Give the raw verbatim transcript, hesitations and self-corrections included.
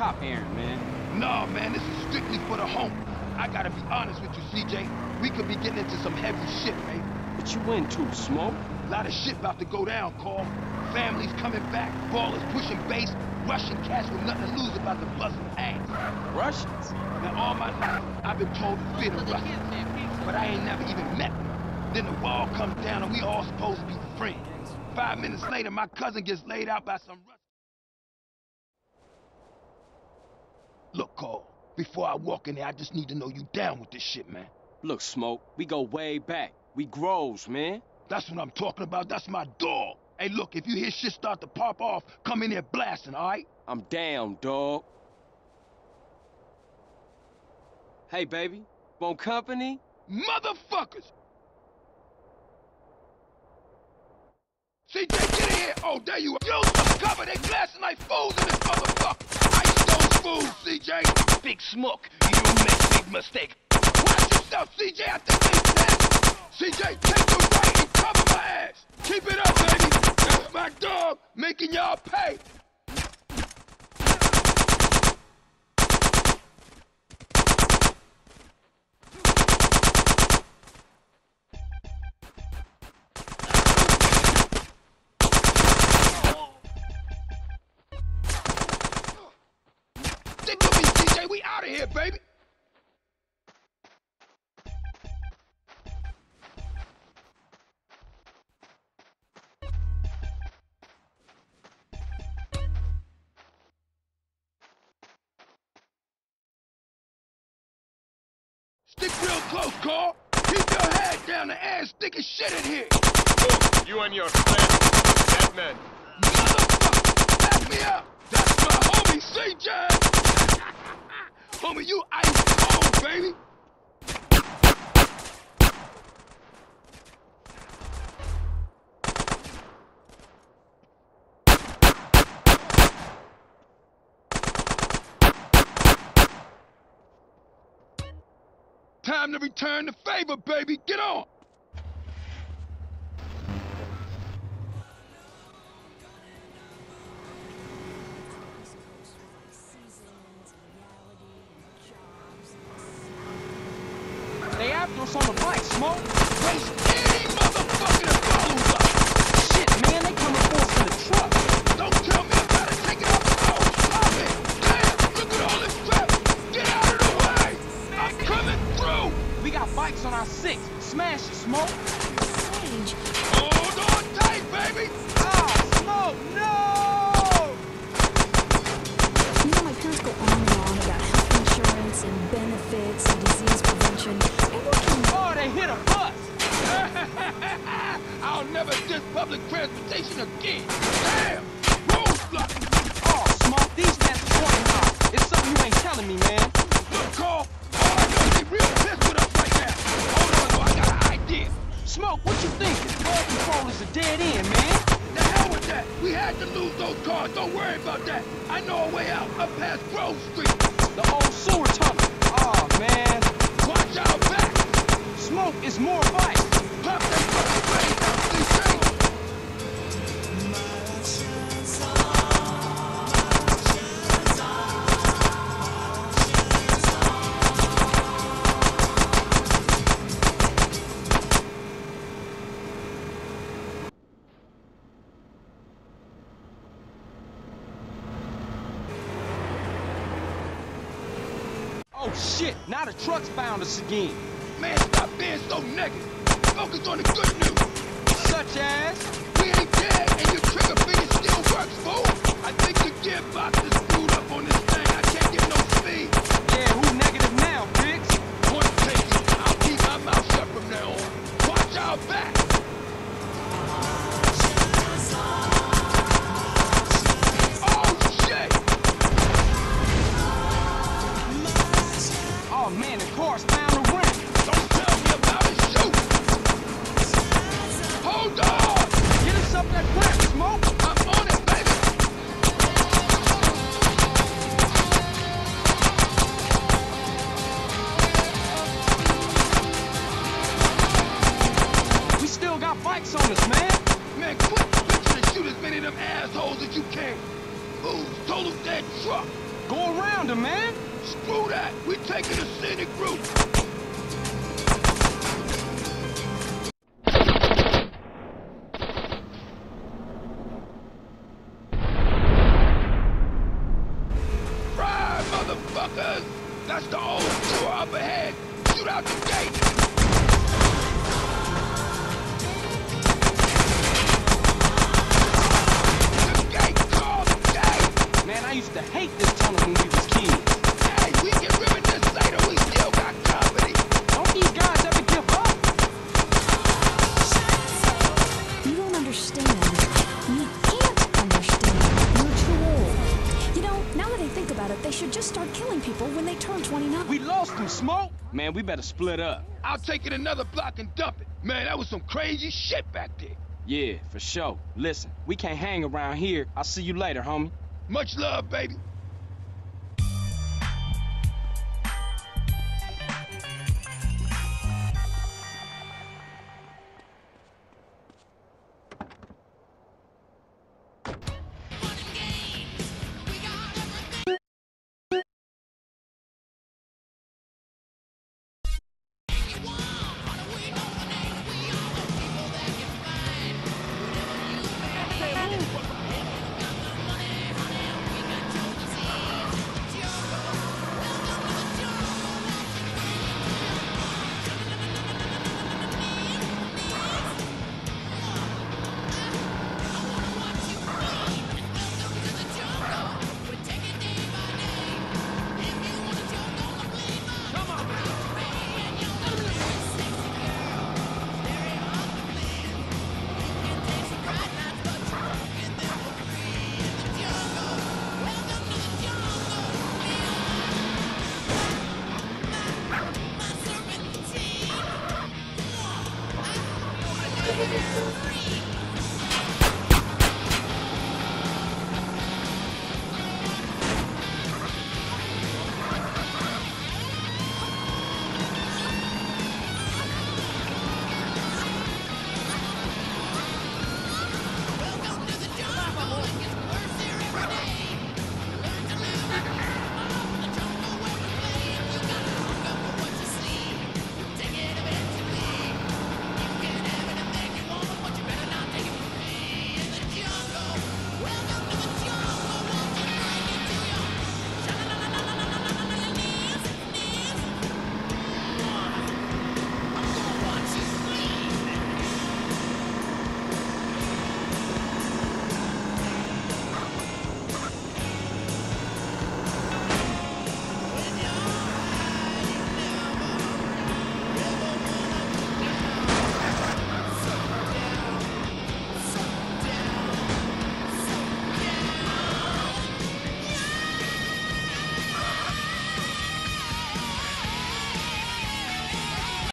cop errand, man. Nah, man, this is strictly for the home. I gotta be honest with you, C J. We could be getting into some heavy shit, man. What you into, Smoke? A lot of shit about to go down, Carl. Families coming back, ballers pushing base, Russian cats with nothing to lose about to bust some ass. Russians? Now, all my life, I've been told to fear the Russians, but I ain't never even met them. Then the wall comes down and we all supposed to be friends. Five minutes later, my cousin gets laid out by some Russians. Look, Carl, before I walk in there, I just need to know you down with this shit, man. Look, Smoke, we go way back. We grows, man. That's what I'm talking about. That's my dog. Hey, look, if you hear shit start to pop off, come in here blasting, all right? I'm down, dog. Hey, baby, want company? Motherfuckers! C J, get in here! Oh, there you are. Use some cover. They blasting like fools in this motherfucker. Ice those fools, C J. Big Smoke, you make big mistake. Watch yourself, C J. I think they dead. C J, take the right and cover my ass. Keep it up, baby. That's my dog making y'all pay. Stick with me, C J. We out of here, baby. Stick real close, Carl. Keep your head down. The air's thick as shit in here. Look, you and your friend, dead man. Motherfucker, back me up. That's my homie, C J. Homie, you ice cold, baby. Time to return the favor, baby. Get on. They after us on the bike, Smoke. Waste any motherfucker that follows us. Shit, man, they coming for us in the truck. Don't tell me I gotta take it off the road. Stop it. Damn, look at all this traffic. Get out of the way. I'm coming through. We got bikes on our six. Smash it, Smoke. Strange. Hold on tight, baby. Ah, Smoke, no! You know, my parents go on and on about health insurance and benefits and disease prevention. And what can... Oh, they hit a bus. I'll never diss public transportation again. Damn, roadblock. Oh, Smoke, these mats are going high. It's something you ain't telling me, man. Look, Carl, all I know is they real pissed with us right now. Hold on, though, I got an idea. Smoke, what you thinking? Road control is a dead end, man. The hell with that. We had to lose those cars. Don't worry about that. I know a way out up past Grove Street. The old sewer tunnel. Oh, man. Watch out back. Smoke is more bikes. Pop that fucking brain down, C J. Oh, shit. Now the truck's found us again. Man, stop being so negative. Focus on the good news. Such as? We ain't dead, and your trigger finger still works, fool. I think the gearbox is screwed up on this thing. I can't get no speed. Yeah, who negative now, Biggs? Point taken. I'll keep my mouth shut from now on. Watch out back. Oh, shit. Oh, man, the car's found a ramp. Don't tell me about it. Shoot. Hold on. Get us up that ramp, Smoke. I'm on it, baby. We still got bikes on us, man. Man, quit switching and shoot as many of them assholes as you can. Ooh, total dead truck. Go go around him, man. Screw that. We taking a scenic route. Ride, motherfuckers! That's the old tour up ahead. Shoot out the gate. The gate called the gate. Man, I used to hate this tunnel when we was kids. Hey, we can rip it this later. We still got company. Don't these guys ever give up? You don't understand. You can't understand. You're too old. You know, now that I think about it, they should just start killing people when they turn twenty-nine. We lost him, Smoke. Man, we better split up. I'll take it another block and dump it. Man, that was some crazy shit back there. Yeah, for sure. Listen, we can't hang around here. I'll see you later, homie. Much love, baby. Thank you.